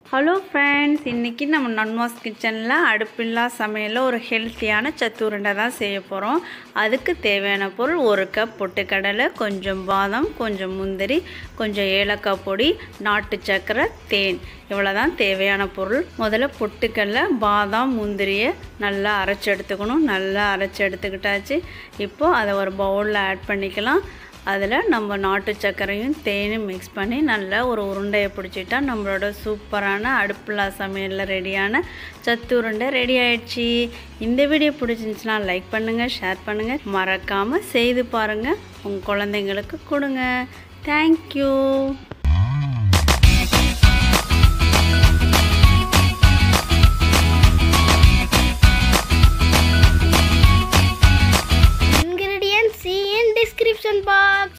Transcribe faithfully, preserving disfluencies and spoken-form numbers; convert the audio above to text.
Hello friends, இன்றைக்கி நம்ம நன்வாஸ் கிச்சனில் அடுப்பில்லா சமையலில் ஒரு ஹெல்த்தியான சத்து உருண்டை தான் செய்ய போகிறோம். அதுக்கு தேவையான பொருள் ஒரு கப் பொட்டுக்கடலை, கொஞ்சம் பாதாம், கொஞ்சம் முந்திரி, கொஞ்சம் ஏலக்காய் பொடி, நாட்டு சர்க்கரை, தேன். இவ்வளோ தான் தேவையான பொருள். முதல்ல பொட்டுக்கடலை, பாதாம், முந்திரியை நல்லா அரைச்சி எடுத்துக்கணும். நல்லா அரைச்சி எடுத்துக்கிட்டாச்சு. இப்போது அதை ஒரு பவுலில் ஆட் பண்ணிக்கலாம். அதில் நம்ம நாட்டு சர்க்கரையும் தேனும் மிக்ஸ் பண்ணி நல்லா ஒரு உருண்டையை பிடிச்சிட்டா நம்மளோட சூப்பரான அடுப்பில்லா சமையலில் ரெடியான சத்து உருண்டை ரெடி ஆயிடுச்சு. இந்த வீடியோ பிடிச்சிருந்துச்சுன்னா லைக் பண்ணுங்கள், ஷேர் பண்ணுங்கள், மறக்காமல் செய்து பாருங்கள், உங்கள் குழந்தைங்களுக்கு கொடுங்க. Thank you. Ingredients see in description box.